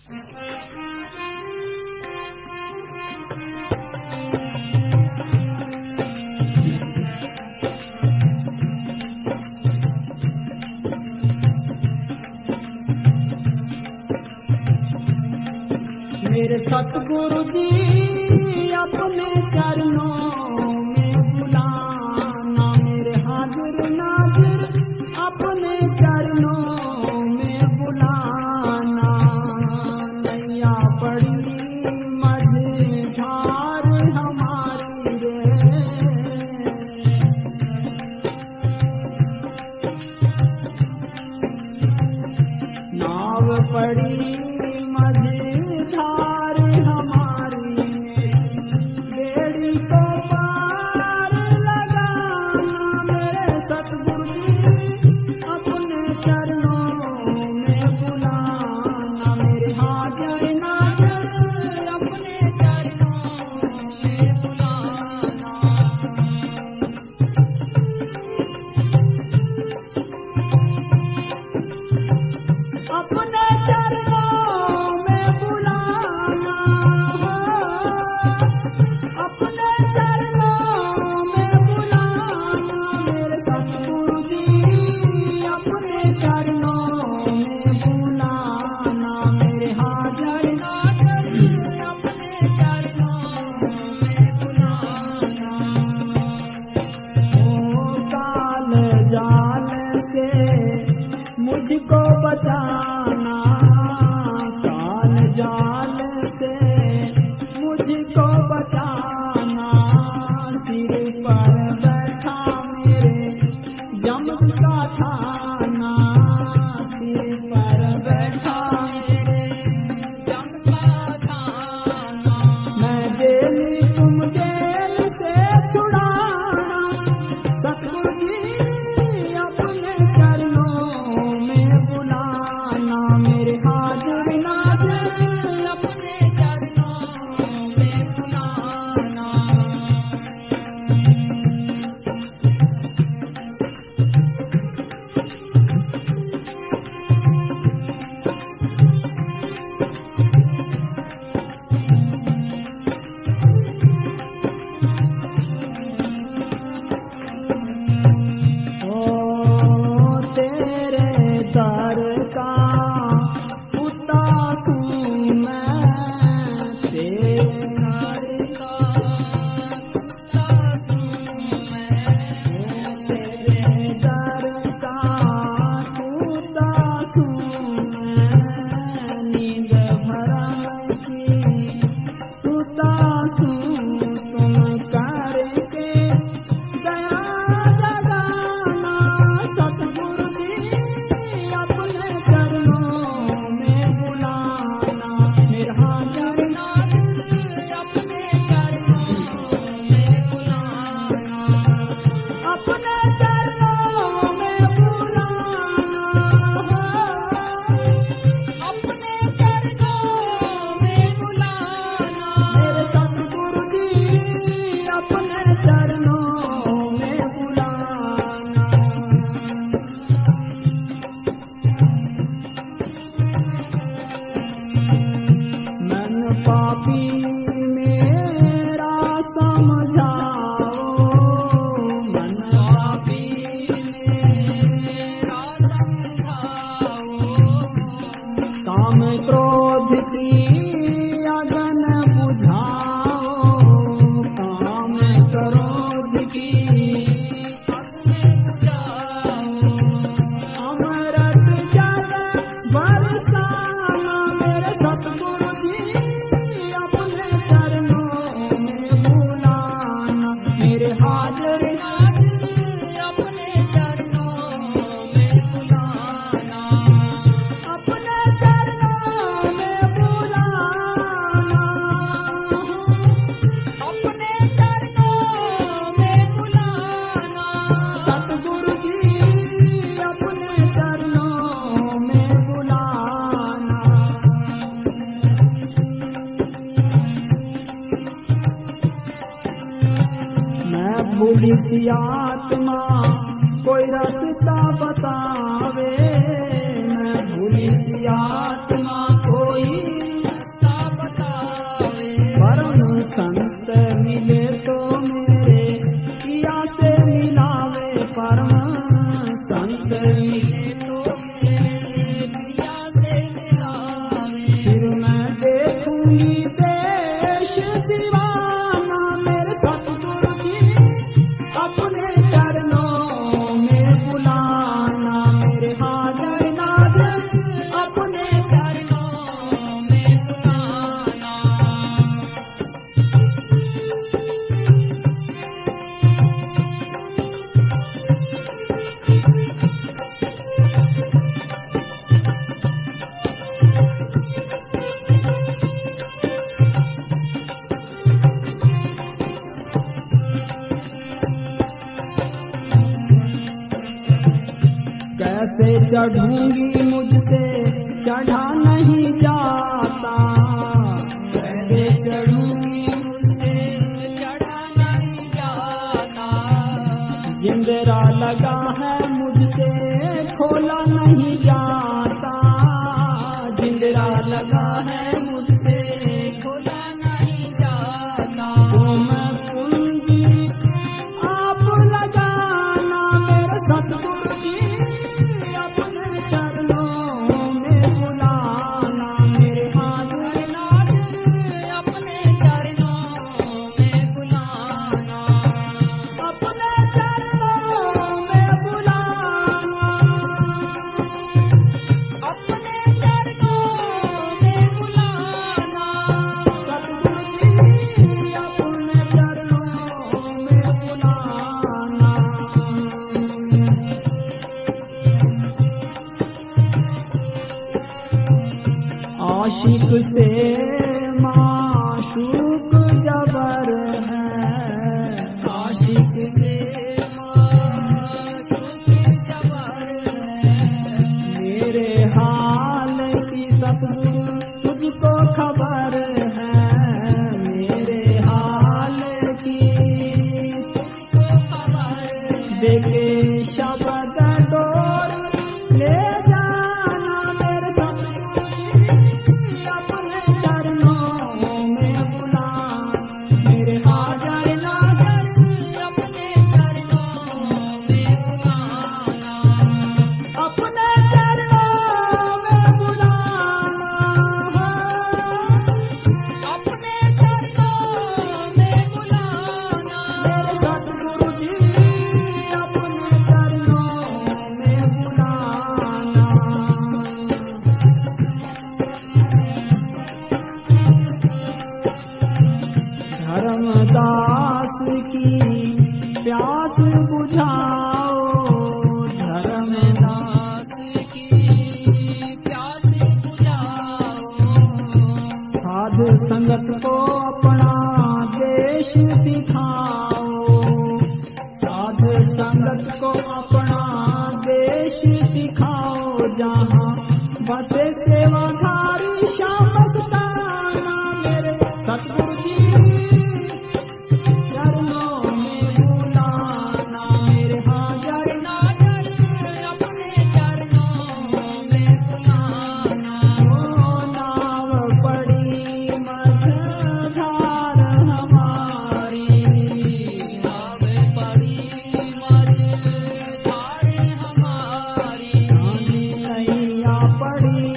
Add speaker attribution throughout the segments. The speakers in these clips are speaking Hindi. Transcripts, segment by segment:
Speaker 1: मेरे सतगुरु जी अपने चरणों में बुलाना, मेरे हाजिर नाजिर अपने चरणों में बुलाना। नैया बड़ी मझधार हमारी रे, नाव पड़ी मुझको बचाना, काल जाल से मुझको बचाना। सिर पर बैठा मेरे जम का थाना, सिर पर बैठा मेरे जम का थाना। मैं जेल तुम जेल से छुड़ाना, सतगुरु जी अपने चरणों में बुलाना। मेरे हाजिर नाजिर अपने चरणों में बुलाना। भूली सी आत्मा कोई रास्ता बतावे, मैं भूली सी आत्मा कोई चढ़ूंगी मुझसे चढ़ा नहीं जाता, कैसे चढ़ूंगी मुझसे चढ़ा नहीं जाता। जिंदरा लगा है मुझसे खोला नहीं जाता, जिंदरा लगा है मुझसे खोला नहीं जाता। तुम पूंजी आप लगाना मेरे सतगुरु जी, अपने चरणों में बुलाना मेरे हाजिर नाज़िर, अपने चरणों में बुलाना, अपने चरणों में बुलाना, अपने चरणों में बुलाना। सतगुरु जी अपने चरणों में बुलाना। आशिक से माशूक जबर है, आशिक से माशूक जबर है। मेरे हाल की सतगुरु तुझको खबर है, मेरे हाल की तुझको खबर है। देखे शब्द डोर ले जाना मेरे सतगुरु जी, अपने चरणों में बुलाना मेरे हाजिर नाज़िर, अपने चरणों में बुलाना, अपने चरणों में बुलाना, अपने चरणों में बुलाना। मेरे सतगुरु जी अपने चरणों में बुलाना। धर्मदास की प्यास बुझाओ, धर्मदास की प्यास बुझाओ। साध संगत को अपना देश दिखाओ, साध संगत को अपना देश दिखाओ। जहाँ बसे सेवाधारी श्याम मस्ताना मेरे सतगुरु जी, चरणों में बुलाना मेरे हाजिर नाज़िर, अपने चरणों में बुलाना। ओ नाव पड़ी मझधार हमारी, नाव पड़ी मझधार हमारी। नैया पड़ी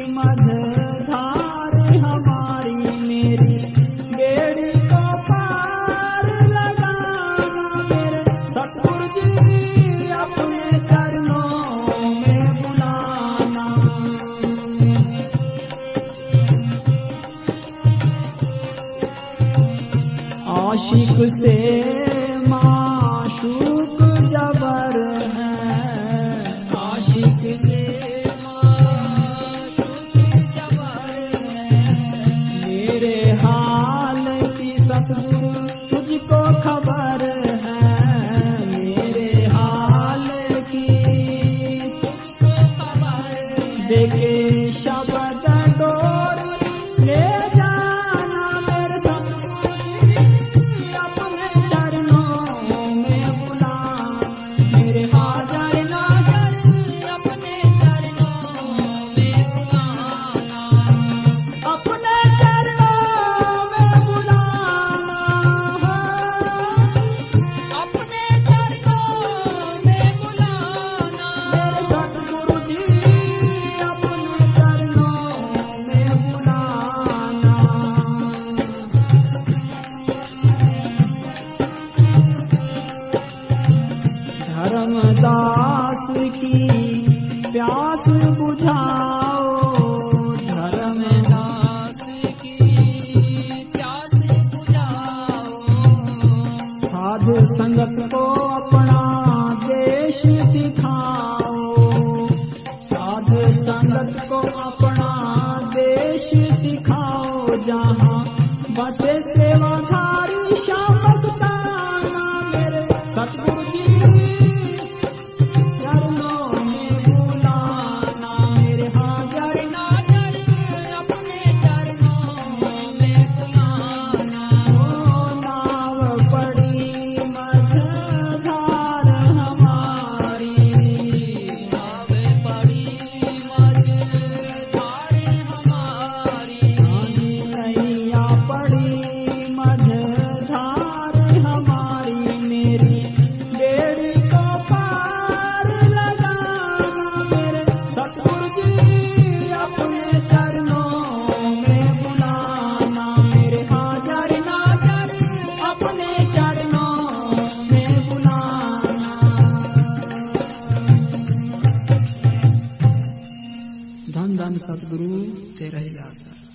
Speaker 1: मझधार हमारी, मेरी बेड़ी को पार लगाना मेरे सतगुरु जी, अपने चरणों में बुलाना। आशिक से माशूक जबर है, आशिक से माशूक जबर है। मेरे हाल की सतगुरु तुझको खबर है, मेरे हाल की तुझको खबर है। देखे शब्द डोर ले जाना मेरे सतगुरु जी, अपने चरणों में बुलाना मेरे हाजिर नाज़िर, अपने चरणों में बुलाना, अपने चरणों में बुलाना, अपने चरणों में बुलाना। मेरे सतगुरु जी अपने चरणों में बुलाना। धर्मदास की प्यास बुझाओ, धर्मदास की प्यास बुझाओ। साध संगत को अपना देश दिखाओ, साध संगत को अपना देश दिखाओ। जहाँ बसे सेवाधारी श्याम मस्ताना मेरे सतगुरु जी, चरणों में बुला सतगुरु तेरा ही आसा।